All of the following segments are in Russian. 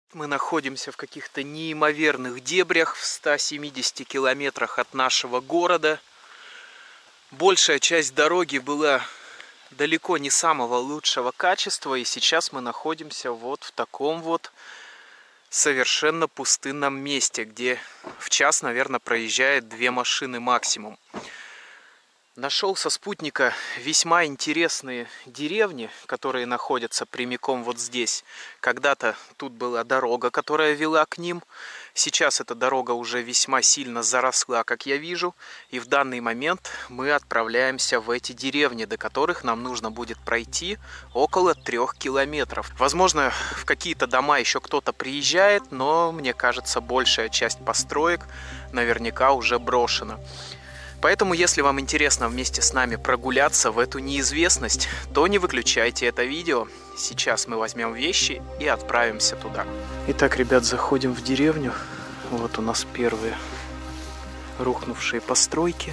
Мы находимся в каких-то неимоверных дебрях в 170 километрах от нашего города. Большая часть дороги была далеко не самого лучшего качества, и сейчас мы находимся вот в таком вот совершенно пустынном месте, где в час, наверное, проезжает 2 машины максимум. Нашел со спутника весьма интересные деревни, которые находятся прямиком вот здесь. Когда-то тут была дорога, которая вела к ним. Сейчас эта дорога уже весьма сильно заросла, как я вижу. И в данный момент мы отправляемся в эти деревни, до которых нам нужно будет пройти около 3 километров. Возможно, в какие-то дома еще кто-то приезжает, но мне кажется, большая часть построек наверняка уже брошена. Поэтому, если вам интересно вместе с нами прогуляться в эту неизвестность, то не выключайте это видео. Сейчас мы возьмем вещи и отправимся туда. Итак, ребят, заходим в деревню. Вот у нас первые рухнувшие постройки.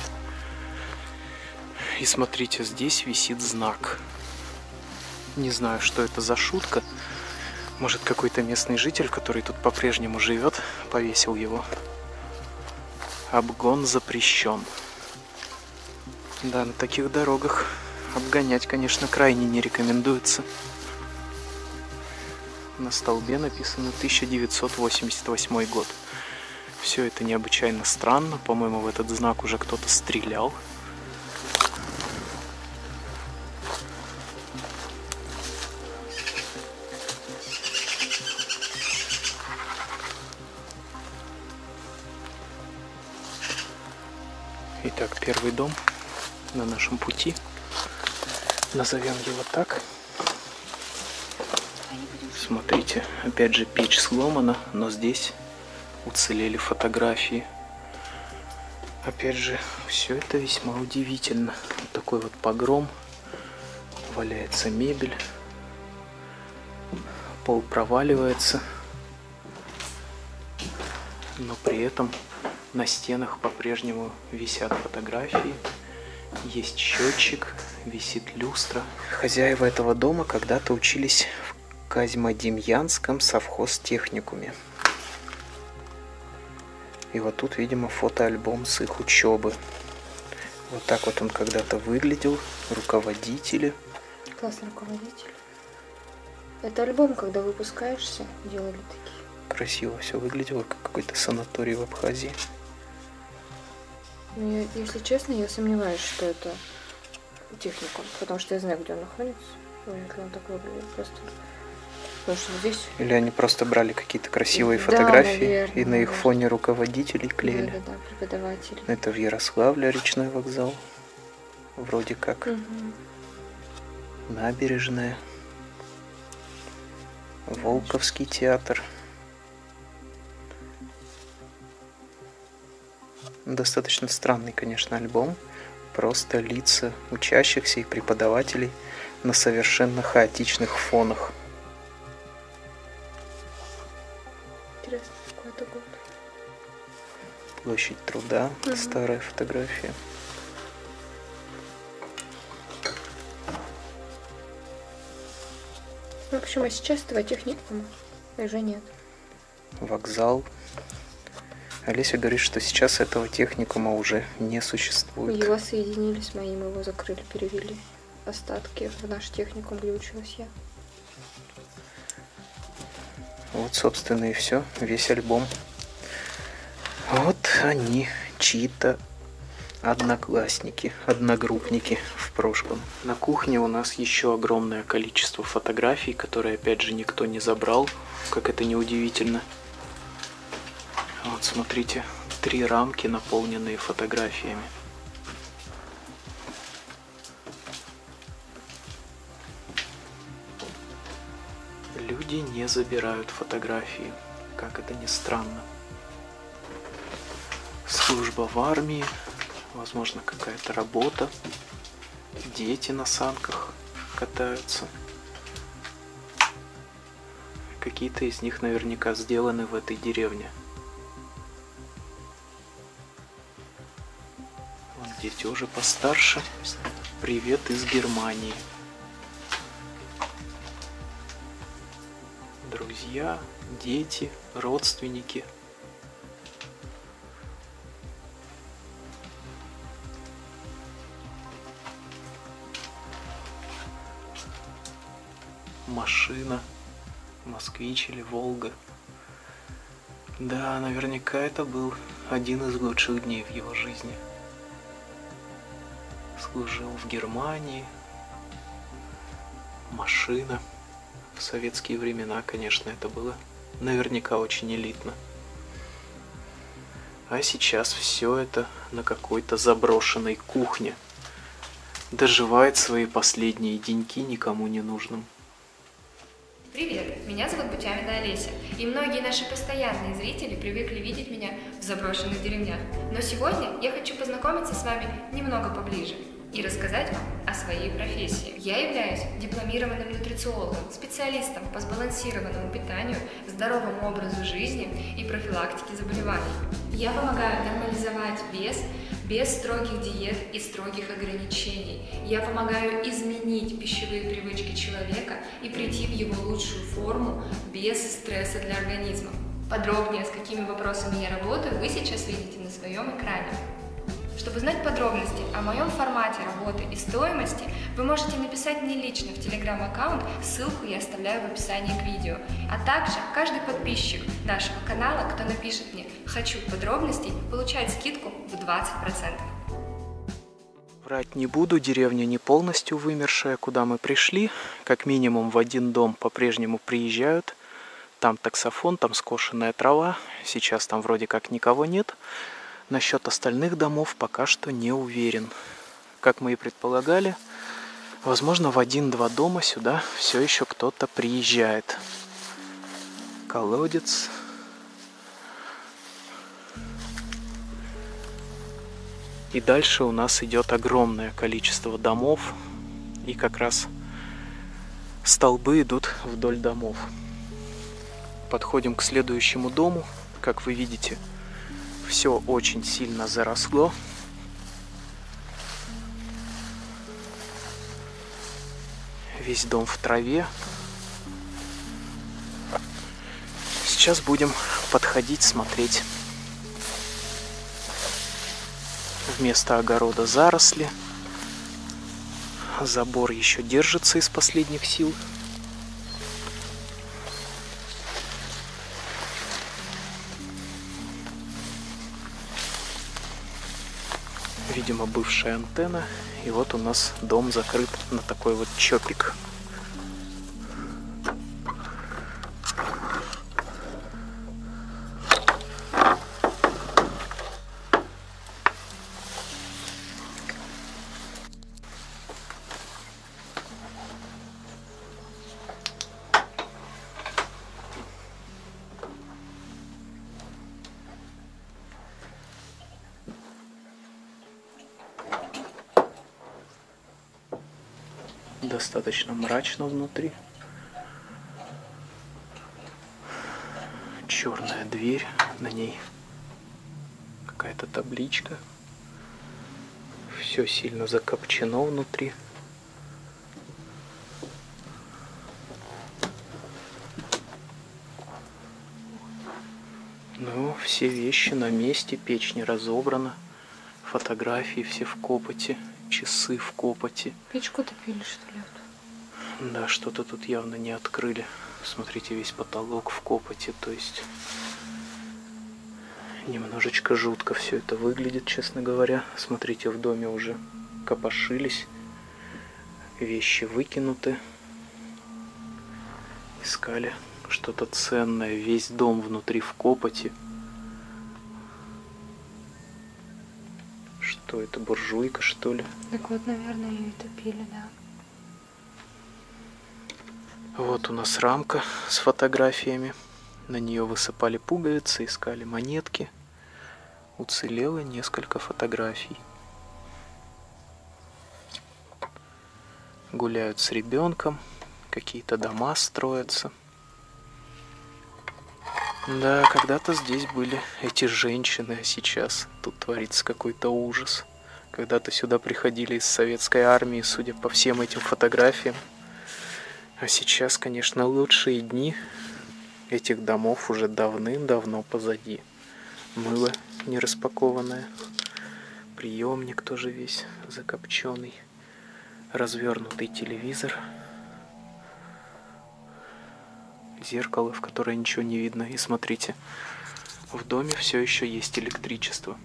И смотрите, здесь висит знак. Не знаю, что это за шутка. Может, какой-то местный житель, который тут по-прежнему живет, повесил его. Обгон запрещен. Да, на таких дорогах обгонять, конечно, крайне не рекомендуется. На столбе написано 1988 год. Все это необычайно странно. По-моему, в этот знак уже кто-то стрелял. Итак, первый дом на нашем пути. Назовем его так. Смотрите, опять же печь сломана, но здесь уцелели фотографии. Опять же, все это весьма удивительно. Вот такой вот погром. Валяется мебель. Пол проваливается. Но при этом на стенах по-прежнему висят фотографии. Есть счетчик, висит люстра. Хозяева этого дома когда-то учились в Козьмодемьянском совхозтехникуме. И вот тут, видимо, фотоальбом с их учебы. Вот так вот он когда-то выглядел. Руководители. Классный руководитель. Это альбом, когда выпускаешься, делали такие. Красиво все выглядело, как какой-то санаторий в Абхазии. Ну, если честно, я сомневаюсь, что это техникум, потому что я знаю, где он находится. Вряд ли он так выглядит просто. Потому что здесь... Или они просто брали какие-то красивые фотографии, наверное, и на их фоне руководителей клеили. Да, преподаватели. Это в Ярославле речной вокзал. Вроде как. Угу. Набережная. Волковский театр. Достаточно странный, конечно, альбом. Просто лица учащихся и преподавателей на совершенно хаотичных фонах. Интересно, какой это год? Площадь Труда. Старая фотография. В общем, а сейчас этого техникума уже нет. Вокзал. Олеся говорит, что сейчас этого техникума уже не существует. Его соединили с моим, его закрыли, перевели остатки в наш техникум, где училась я. Вот, собственно, и все. Весь альбом. Вот они, чьи-то одноклассники, одногруппники в прошлом. На кухне у нас еще огромное количество фотографий, которые, опять же, никто не забрал, как это неудивительно. Вот, смотрите, 3 рамки, наполненные фотографиями. Люди не забирают фотографии, как это ни странно. Служба в армии, возможно, какая-то работа. Дети на санках катаются. Какие-то из них наверняка сделаны в этой деревне. Дети уже постарше. Привет из Германии. Друзья, дети, родственники. Машина, москвич или Волга. Да, наверняка это был один из лучших дней в его жизни. Служил в Германии. Машина. В советские времена, конечно, это было наверняка очень элитно. А сейчас все это на какой-то заброшенной кухне. Доживает свои последние деньки никому не нужным. Привет, меня зовут Бутямина Олеся, и многие наши постоянные зрители привыкли видеть меня в заброшенных деревнях. Но сегодня я хочу познакомиться с вами немного поближе и рассказать вам о своей профессии. Я являюсь дипломированным нутрициологом, специалистом по сбалансированному питанию, здоровому образу жизни и профилактике заболеваний. Я помогаю нормализовать вес без строгих диет и строгих ограничений. Я помогаю изменить пищевые привычки человека и прийти в его лучшую форму без стресса для организма. Подробнее, с какими вопросами я работаю, вы сейчас видите на своем экране. Чтобы узнать подробности о моем формате работы и стоимости, вы можете написать мне лично в телеграм-аккаунт, ссылку я оставляю в описании к видео. А также каждый подписчик нашего канала, кто напишет мне «Хочу подробностей», получает скидку в 20%. Врать не буду, деревня не полностью вымершая, куда мы пришли. Как минимум в один дом по-прежнему приезжают. Там таксофон, там скошенная трава. Сейчас там вроде как никого нет. Насчет остальных домов пока что не уверен. Как мы и предполагали, возможно, в 1-2 дома сюда все еще кто-то приезжает. Колодец. И дальше у нас идет огромное количество домов. И как раз столбы идут вдоль домов. Подходим к следующему дому. Как вы видите, все очень сильно заросло. Весь дом в траве. Сейчас будем подходить, смотреть. Вместо огорода заросли. Забор еще держится из последних сил. Видимо, бывшая антенна. И вот у нас дом закрыт на такой вот чопик. Достаточно мрачно внутри. Черная дверь, на ней какая-то табличка. Все сильно закопчено внутри. Ну, все вещи на месте, печь не разобрана, фотографии все в копоти. Часы в копоти. Печку топили, что ли? Да, что-то тут явно не открыли. Смотрите, весь потолок в копоти. То есть немножечко жутко все это выглядит, честно говоря. Смотрите, в доме уже копошились. Вещи выкинуты. Искали что-то ценное. Весь дом внутри в копоти. Что это, буржуйка, что ли? Так вот, наверное, ее и топили, да. Вот у нас рамка с фотографиями. На нее высыпали пуговицы, искали монетки. Уцелело несколько фотографий. Гуляют с ребенком. Какие-то дома строятся. Да, когда-то здесь были эти женщины, а сейчас тут творится какой-то ужас. Когда-то сюда приходили из советской армии, судя по всем этим фотографиям. А сейчас, конечно, лучшие дни этих домов уже давным-давно позади. Мыло не распакованное, приемник тоже весь закопченный, развернутый телевизор, зеркало, в которое ничего не видно. И смотрите, в доме все еще есть электричество.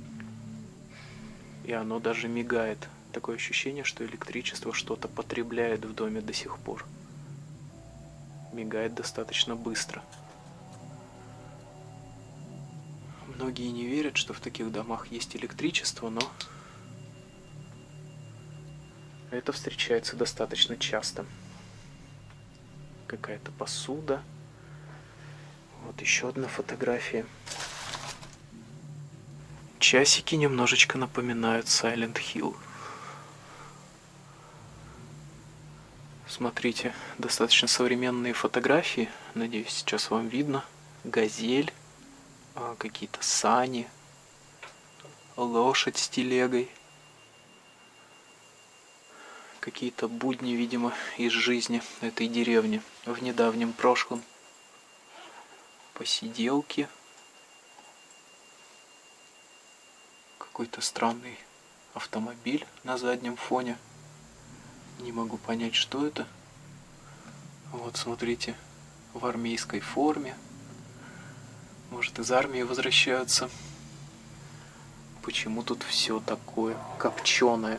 И оно даже мигает. Такое ощущение, что электричество что-то потребляет в доме до сих пор. Мигает достаточно быстро. Многие не верят, что в таких домах есть электричество, но это встречается достаточно часто. Какая-то посуда. Вот еще одна фотография. Часики немножечко напоминают Silent Hill. Смотрите, достаточно современные фотографии. Надеюсь, сейчас вам видно. Газель, какие-то сани, лошадь с телегой. Какие-то будни, видимо, из жизни этой деревни в недавнем прошлом. Посиделки. Какой-то странный автомобиль на заднем фоне. Не могу понять, что это. Вот, смотрите, в армейской форме. Может, из армии возвращаются. Почему тут все такое копченое?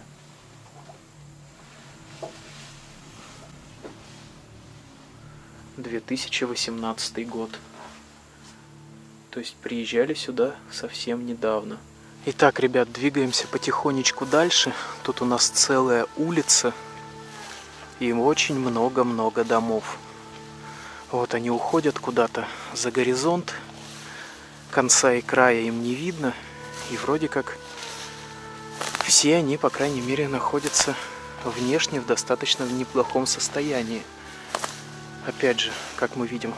«2018 год». То есть приезжали сюда совсем недавно. Итак, ребят, двигаемся потихонечку дальше. Тут у нас целая улица. И очень много-много домов. Вот они уходят куда-то за горизонт. Конца и края им не видно. И вроде как все они, по крайней мере, находятся внешне в достаточно неплохом состоянии. Опять же, как мы видим,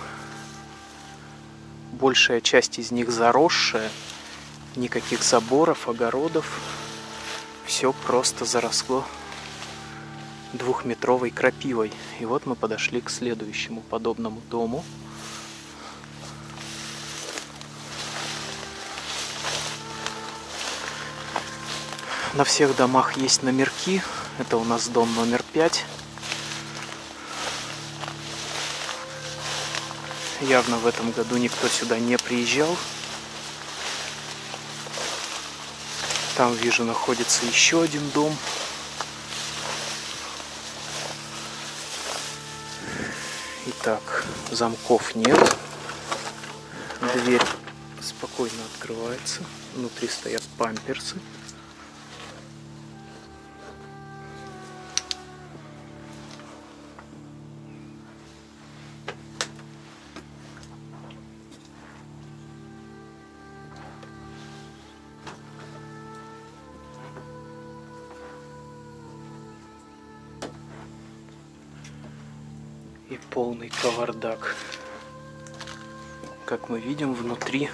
большая часть из них заросшая. Никаких заборов, огородов. Все просто заросло двухметровой крапивой. И вот мы подошли к следующему подобному дому. На всех домах есть номерки. Это у нас дом номер 5. Явно в этом году никто сюда не приезжал. Там, вижу, находится еще один дом. Итак, замков нет. Дверь спокойно открывается. Внутри стоят памперсы. И полный кавардак. Как мы видим, внутри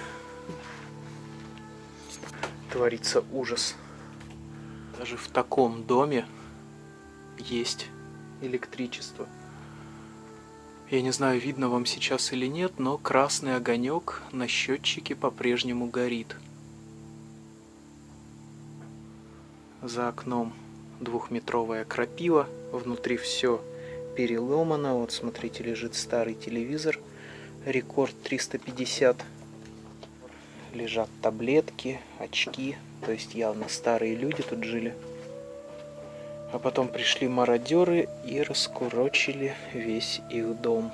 творится ужас. Даже в таком доме есть электричество. Я не знаю, видно вам сейчас или нет, но красный огонек на счетчике по-прежнему горит. За окном двухметровая крапива, внутри все переломано. Вот смотрите, лежит старый телевизор, рекорд 350. Лежат таблетки, очки, то есть явно старые люди тут жили. А потом пришли мародеры и раскурочили весь их дом.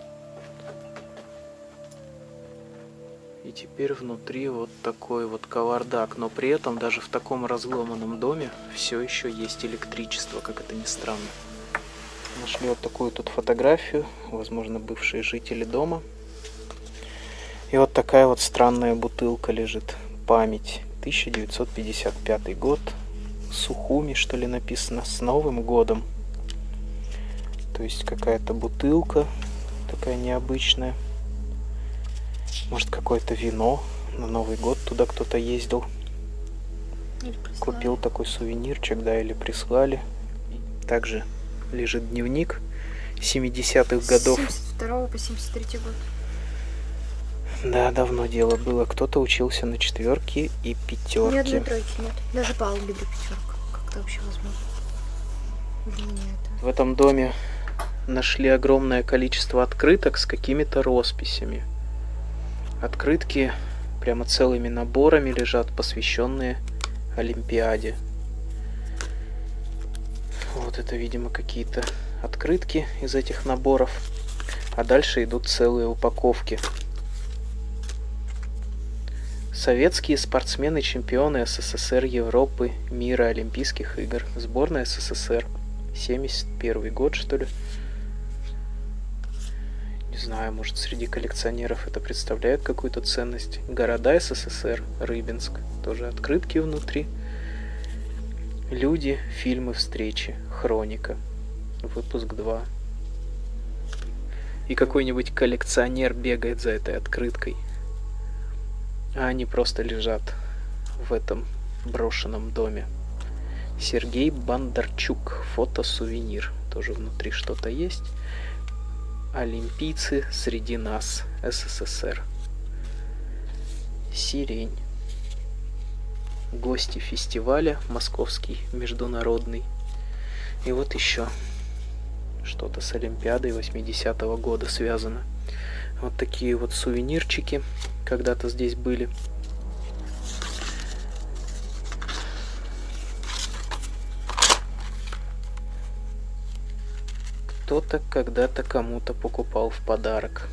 И теперь внутри вот такой вот кавардак. Но при этом даже в таком разломанном доме все еще есть электричество, как это ни странно. Нашли вот такую тут фотографию, возможно, бывшие жители дома. И вот такая вот странная бутылка лежит. Память. 1955 год. Сухуми, что ли, написано. С Новым годом. То есть какая-то бутылка такая необычная. Может, какое-то вино. На Новый год туда кто-то ездил. Купил такой сувенирчик, да, или прислали. Также лежит дневник 70-х годов. С 72 по 73 год. Да, давно дело было. Кто-то учился на 4 и Ни 5. одной тройки нет. Даже по алгебре 5. Как это вообще возможно? Для меня это... В этом доме нашли огромное количество открыток с какими-то росписями. Открытки прямо целыми наборами лежат, посвященные Олимпиаде. Вот это, видимо, какие-то открытки из этих наборов. А дальше идут целые упаковки. Советские спортсмены, чемпионы СССР, Европы, мира, Олимпийских игр. Сборная СССР. 71 год, что ли. Не знаю, может, среди коллекционеров это представляет какую-то ценность. Города СССР, Рыбинск. Тоже открытки внутри. Люди, фильмы, встречи. Хроника. Выпуск 2. И какой-нибудь коллекционер бегает за этой открыткой. А они просто лежат в этом брошенном доме. Сергей Бондарчук. Фото-сувенир. Тоже внутри что-то есть. Олимпийцы среди нас. СССР. Сирень. Гости фестиваля. Московский международный. И вот еще что-то с Олимпиадой 80-го года связано. Вот такие вот сувенирчики когда-то здесь были. Кто-то когда-то кому-то покупал в подарок.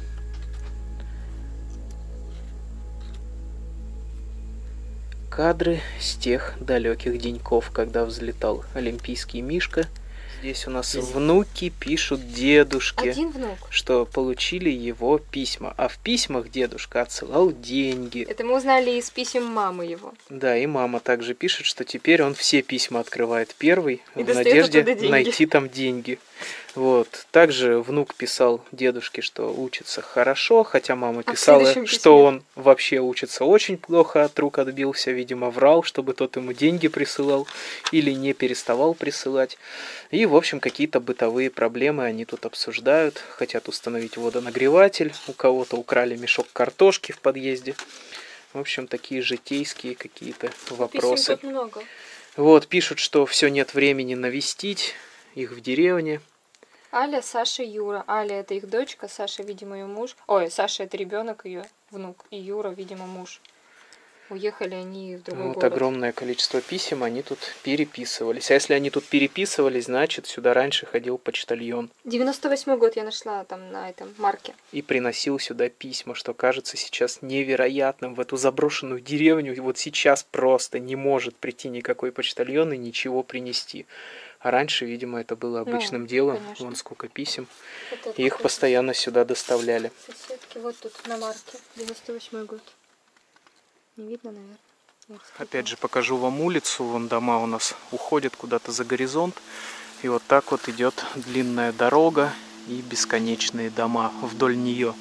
Кадры с тех далеких деньков, когда взлетал олимпийский мишка. Здесь у нас внуки пишут дедушке, Один внук. что получили его письма. А в письмах дедушка отсылал деньги. Это мы узнали из писем мамы его. Да, и мама также пишет, что теперь он все письма открывает первый, И в достает надежде оттуда деньги. найти там деньги. Вот. Также внук писал дедушке, что учится хорошо, хотя мама в писала, следующем что письме? он вообще учится очень плохо, от рук отбился, видимо, врал, чтобы тот ему деньги присылал или не переставал присылать. И, в общем, какие-то бытовые проблемы они тут обсуждают. Хотят установить водонагреватель, у кого-то украли мешок картошки в подъезде. В общем, такие житейские какие-то вопросы. Писем тут много. Вот, пишут, что все нет времени навестить их в деревне. Аля, Саша, Юра. Аля это их дочка, Саша, видимо, ее муж. Ой, Саша это ребенок ее, внук. И Юра, видимо, муж. Уехали они в другой Вот город. огромное количество писем, они тут переписывались. А если они тут переписывались, значит, сюда раньше ходил почтальон 98-й год я нашла там на этом марке. и приносил сюда письма, что кажется сейчас невероятным. В эту заброшенную деревню вот сейчас просто не может прийти никакой почтальон и ничего принести. А раньше, видимо, это было обычным делом. конечно. Вон сколько писем. Вот это И их тоже постоянно сюда доставляли. соседки. Вот тут на марке. 98-й год. Не видно, наверное. Опять же покажу вам улицу. Вон дома у нас уходят куда-то за горизонт. И вот так вот идет длинная дорога и бесконечные дома вдоль нее.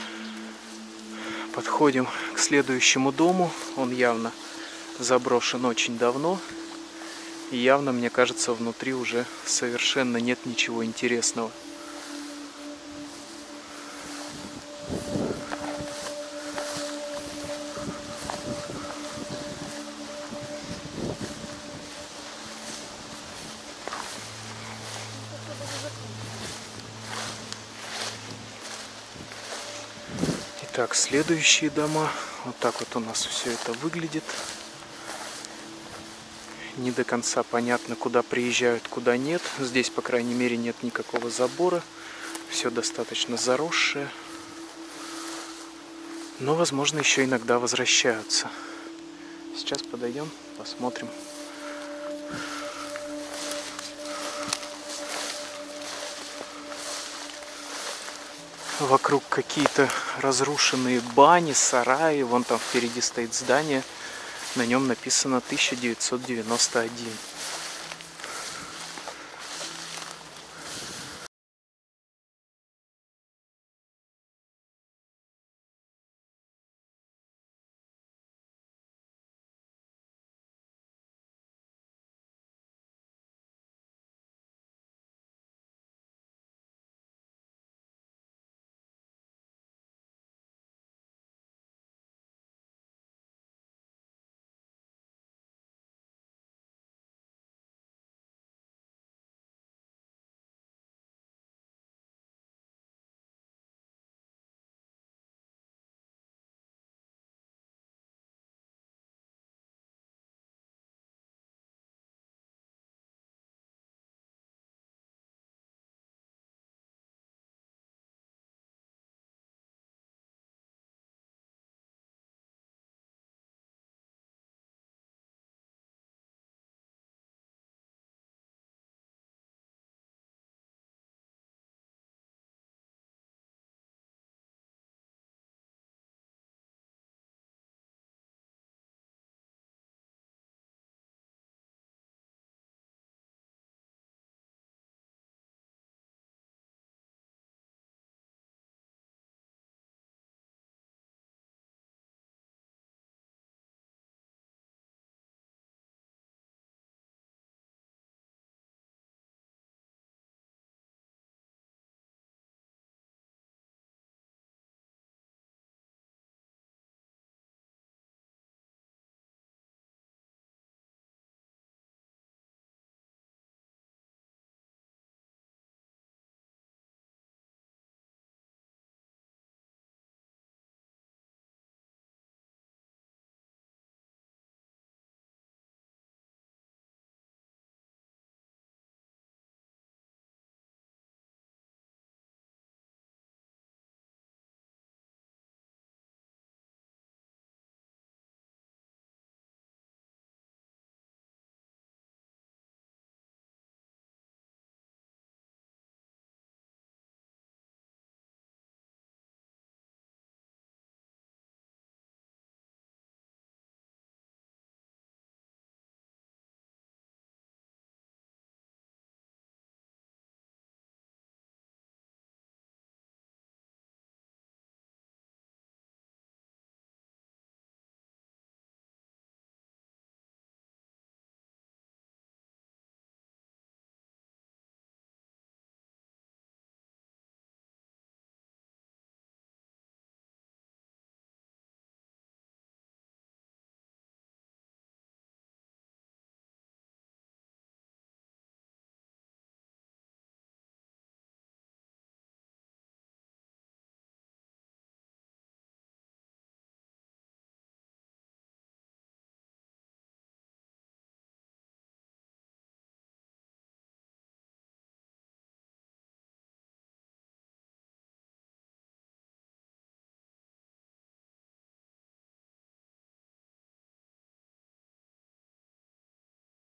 Подходим к следующему дому. Он явно заброшен очень давно. И явно, мне кажется, внутри уже совершенно нет ничего интересного. Итак, следующие дома. Вот так вот у нас все это выглядит. Не до конца понятно, куда приезжают, куда нет. Здесь, по крайней мере, нет никакого забора. Все достаточно заросшее. Но, возможно, еще иногда возвращаются. Сейчас подойдем, посмотрим. Вокруг какие-то разрушенные бани, сараи. Вон там впереди стоит здание. На нем написано 1991.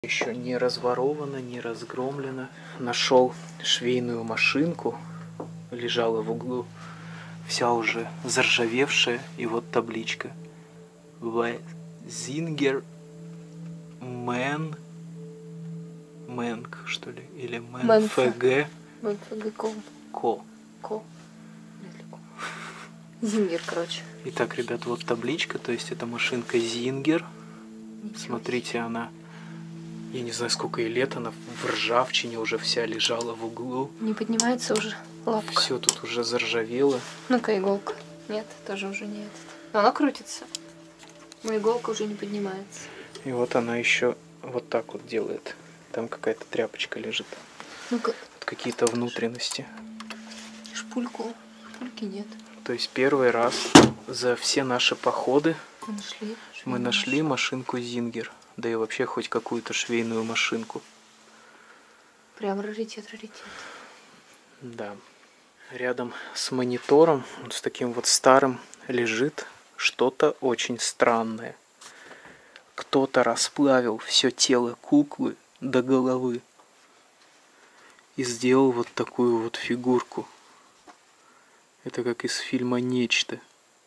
еще не разворовано, не разгромлено. Нашел швейную машинку, лежала в углу, вся уже заржавевшая, и вот табличка. Зингер Мэн, Мэнк, что ли, или Мэнфг Ко. Зингер, короче. Итак, ребят, вот табличка, то есть это машинка Зингер. Смотрите, она, я не знаю, сколько ей лет, она в ржавчине уже вся лежала в углу. Не поднимается уже лапка. Все тут уже заржавело. Ну-ка, иголка. Нет, тоже уже нет. Но она крутится. Но иголка уже не поднимается. И вот она еще вот так вот делает. Там какая-то тряпочка лежит. Ну-ка. Какие-то внутренности. Шпульку. Шпульки нет. То есть первый раз за все наши походы мы нашли машинку Зингер. Да и вообще хоть какую-то швейную машинку. Прям раритет. Да. Рядом с монитором, вот с таким вот старым, лежит что-то очень странное. Кто-то расплавил все тело куклы до головы и сделал вот такую вот фигурку. Это как из фильма «Нечто».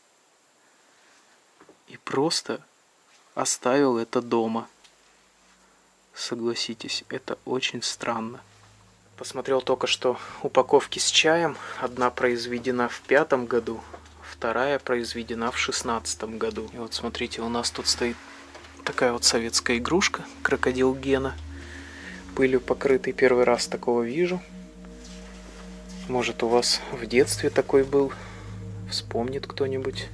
И просто оставил это дома. Согласитесь, это очень странно. Посмотрел только что упаковки с чаем. Одна произведена в 2005 году, вторая произведена в 2016 году. И вот смотрите, у нас тут стоит такая вот советская игрушка, крокодил Гена. Пылью покрытый, первый раз такого вижу. Может, у вас в детстве такой был? Вспомнит кто-нибудь?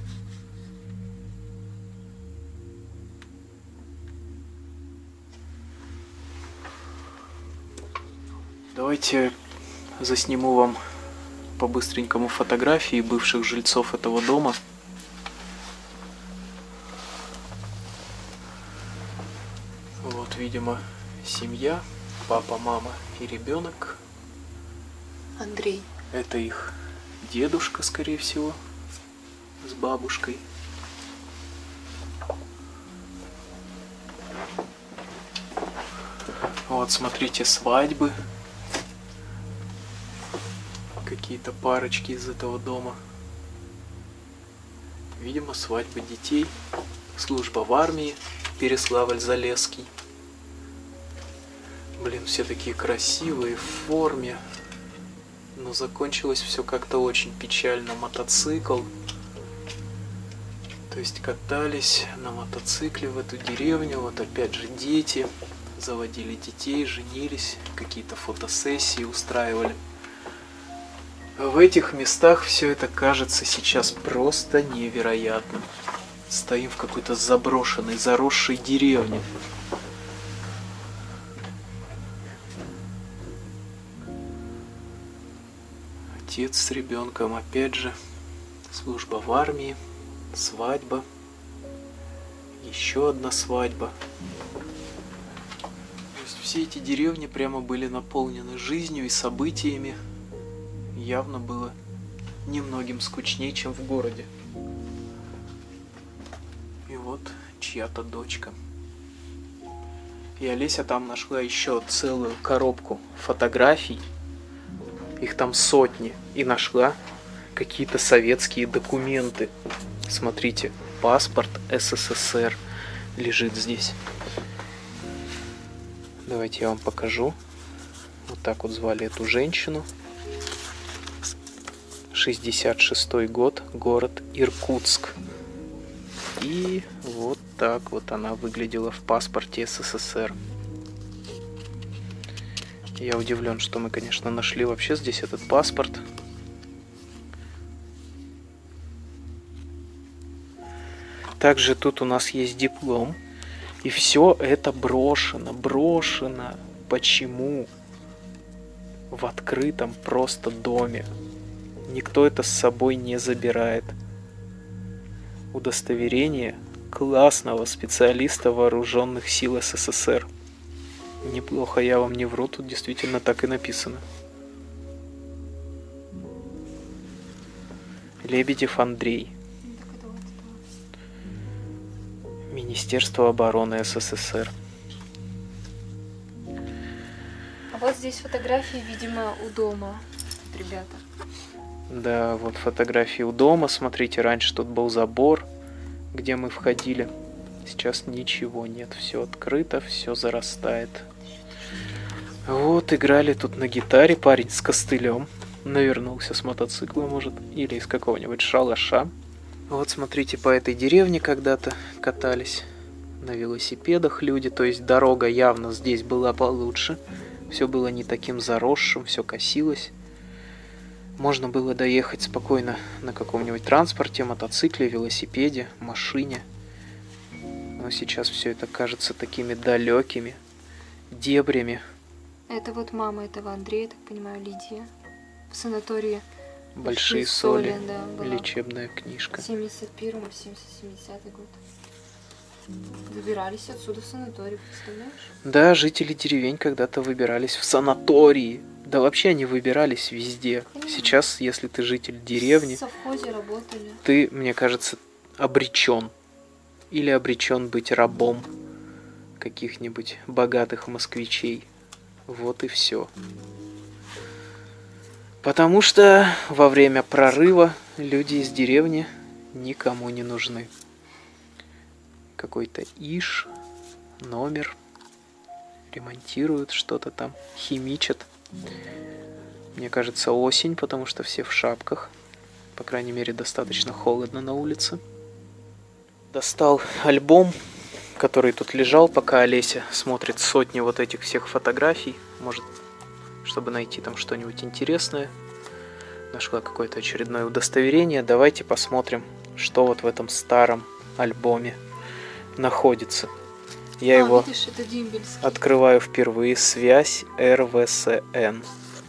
Давайте засниму вам по-быстренькому фотографии бывших жильцов этого дома. Вот, видимо, семья, папа, мама и ребенок. Андрей. Это их дедушка, скорее всего, с бабушкой. Вот, смотрите, свадьбы. Какие-то парочки из этого дома. Видимо, свадьба детей. Служба в армии. Переславль-Залесский. Блин, все такие красивые, в форме. Но закончилось все как-то очень печально. Мотоцикл. То есть катались на мотоцикле в эту деревню. Вот опять же дети. Заводили детей, женились. Какие-то фотосессии устраивали. В этих местах все это кажется сейчас просто невероятным. Стоим в какой-то заброшенной, заросшей деревне. Отец с ребенком, опять же, служба в армии, свадьба, еще одна свадьба. То есть все эти деревни прямо были наполнены жизнью и событиями. Явно было немногим скучнее, чем в городе. И вот чья-то дочка. И Олеся там нашла еще целую коробку фотографий. Их там сотни. И нашла какие-то советские документы. Смотрите, паспорт СССР лежит здесь. Давайте я вам покажу. Вот так вот звали эту женщину. 66-й год, город Иркутск. И вот так вот она выглядела в паспорте СССР. Я удивлен, что мы, конечно, нашли вообще здесь этот паспорт. Также тут у нас есть диплом. И все это брошено. Почему? В открытом просто доме. Никто это с собой не забирает. Удостоверение классного специалиста вооруженных сил СССР. Неплохо, я вам не вру, тут действительно так и написано. Лебедев Андрей. Министерство обороны СССР. здесь фотографии, видимо, у дома, ребята. Да, вот фотографии у дома. Смотрите, раньше тут был забор, где мы входили. Сейчас ничего нет. Все открыто, все зарастает. Вот, играли тут на гитаре парень с костылем. Навернулся с мотоцикла, может, или из какого-нибудь шалаша. Вот, смотрите, по этой деревне когда-то катались на велосипедах люди. То есть дорога явно здесь была получше. Все было не таким заросшим, все косилось. Можно было доехать спокойно на каком-нибудь транспорте, мотоцикле, велосипеде, машине. Но сейчас все это кажется такими далекими дебрями. Это вот мама этого Андрея, я так понимаю, Лидия. В санатории Большие соли. Да, была. Лечебная книжка. В 71-м, 70-й год. Выбирались отсюда в санаторий, представляешь? Да, жители деревень когда-то выбирались в санатории. Да вообще они выбирались везде. Сейчас, если ты житель деревни, В совхозе работали. ты, мне кажется, обречен. Или обречен быть рабом каких-нибудь богатых москвичей. Вот и все. Потому что во время прорыва люди из деревни никому не нужны. Какой-то иш, номер, ремонтируют что-то там, химичат. Мне кажется, осень, потому что все в шапках. По крайней мере, достаточно холодно на улице. Достал альбом, который тут лежал, пока Олеся смотрит сотни вот этих всех фотографий. Может, чтобы найти там что-нибудь интересное. Нашла какое-то очередное удостоверение. Давайте посмотрим, что вот в этом старом альбоме находится. Я его видишь, это дембельский. открываю впервые. Связь РВСН.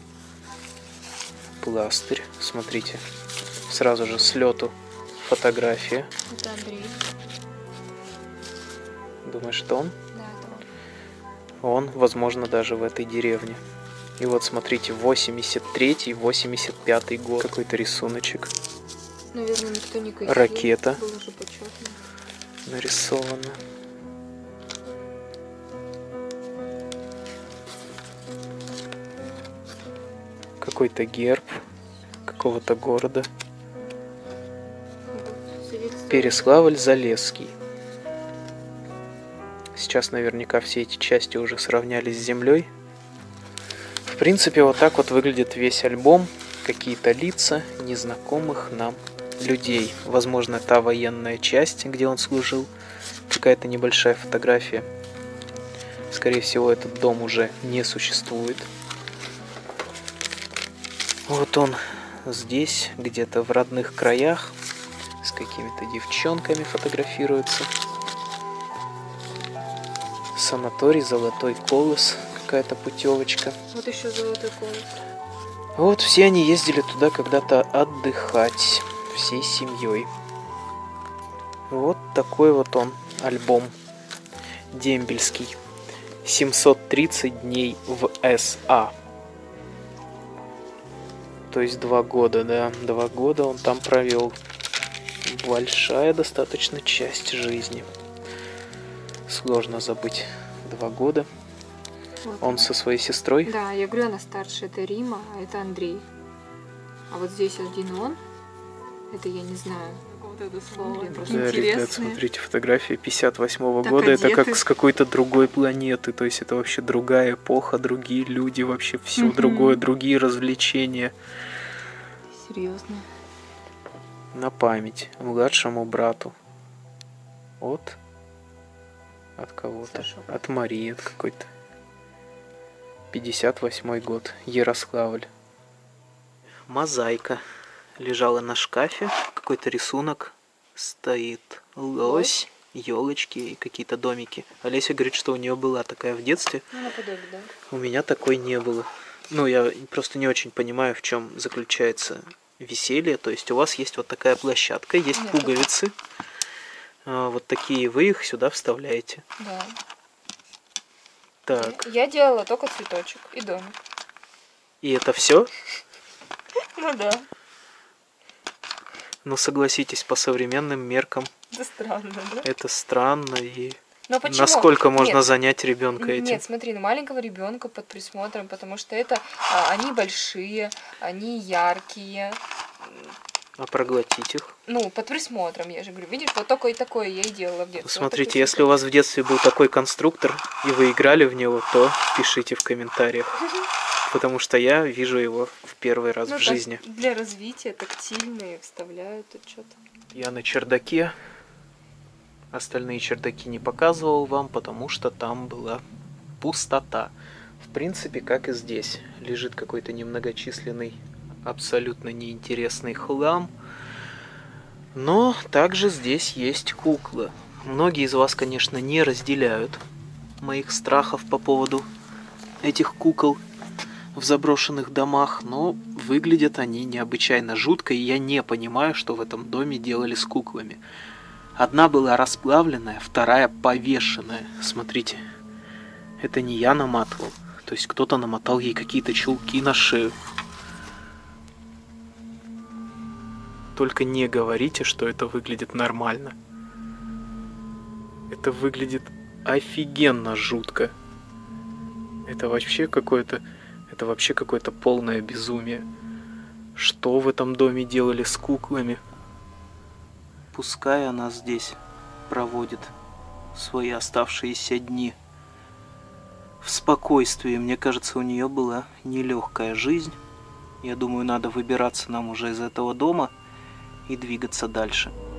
Пластырь. Смотрите. Сразу же с лету фотография. Это Андрей. Думаешь, что он? Да, это он. Он, возможно, даже в этой деревне. И вот смотрите, 83-й, 85-й год. Какой-то рисуночек. Наверное, никто не косил. Ракета. Было же почетно. Нарисовано. Какой-то герб какого-то города. Переславль-Залесский. Сейчас наверняка все эти части уже сравнялись с землей. В принципе, вот так вот выглядит весь альбом. Какие-то лица незнакомых нам людей. Возможно, та военная часть, где он служил. Какая-то небольшая фотография. Скорее всего, этот дом уже не существует. Вот он здесь, где-то в родных краях. С какими-то девчонками фотографируется. Санаторий «Золотой колос». Какая-то путевочка. Вот еще золотой колос. Вот все они ездили туда когда-то отдыхать. Всей семьей. Вот такой вот он альбом. Дембельский. 730 дней в СА. То есть 2 года, да. 2 года он там провел. Большая достаточно часть жизни. Сложно забыть 2 года. Вот Он со своей сестрой. Да, я говорю, она старше, это Рима, а это Андрей. А вот здесь один он, это я не знаю. Вот это слово. Да, ребят, смотрите, фотография 58-го Так года. Это одеты. как с какой-то другой планеты. То есть это вообще другая эпоха, другие люди, вообще все другое, другие развлечения. Серьезно. На память младшему брату. От кого-то. Саша. От Марии, от какой-то. 58-й год. Ярославль. Мозаика лежала на шкафе. Какой-то рисунок. Стоит лось, елочки и какие-то домики. Олеся говорит, что у нее была такая в детстве. Ну, наподобие, да. У меня такой не было. Ну, я просто не очень понимаю, в чем заключается веселье. То есть у вас есть вот такая площадка, есть Нет, пуговицы. Вот такие, вы их сюда вставляете. Да. Так, Я делала только цветочек и домик. и это все? Ну да. Ну, согласитесь, по современным меркам Это странно, да? это странно и Но почему? Насколько можно Нет. занять ребенка этим? Нет, смотри, маленького ребенка под присмотром, потому что это они большие, они яркие. А проглотить их? Ну, под присмотром, я же говорю. Видишь, вот только и такое я и делала в детстве. Смотрите, если у вас в детстве был такой конструктор, и вы играли в него, то пишите в комментариях. Потому что я вижу его в первый раз в жизни. Для развития тактильные вставляют тут что-то. Я на чердаке. Остальные чердаки не показывал вам, потому что там была пустота. В принципе, как и здесь. Лежит какой-то немногочисленный, абсолютно неинтересный хлам. Но также здесь есть куклы. Многие из вас, конечно, не разделяют моих страхов по поводу этих кукол в заброшенных домах, но выглядят они необычайно жутко, и я не понимаю, что в этом доме делали с куклами. Одна была расплавленная, вторая повешенная. Смотрите, это не я наматывал, то есть кто-то намотал ей какие-то чулки на шею. Только не говорите, что это выглядит нормально. Это выглядит офигенно жутко. Это вообще какое-то полное безумие. Что в этом доме делали с куклами? Пускай она здесь проводит свои оставшиеся дни в спокойствии. Мне кажется, у нее была нелегкая жизнь. Я думаю, надо выбираться нам уже из этого дома и двигаться дальше.